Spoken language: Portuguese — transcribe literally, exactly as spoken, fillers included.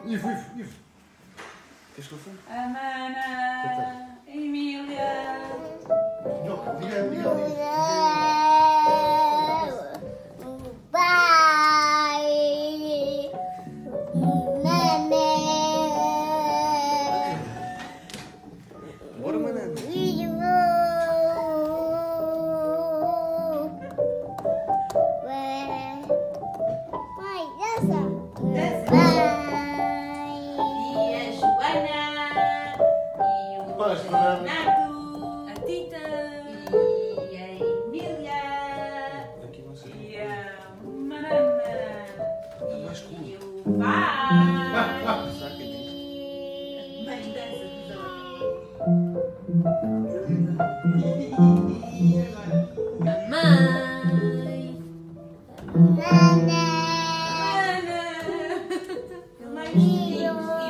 Ivo, Ivo, Ivo. Queres que eu fume? Amana, Emília. Não, diga, diga, diga. Pai, Mané, Bora, Manana. Ivo, pai, dança. E a Joana. E o Paz, Fernando. Renato. A Tita. E a Emília. Aqui não sei. E a Manana. É mais cool. E o pai. Saca disto. Mãe dessa tesoura. A mãe. Mané, Ana. Mais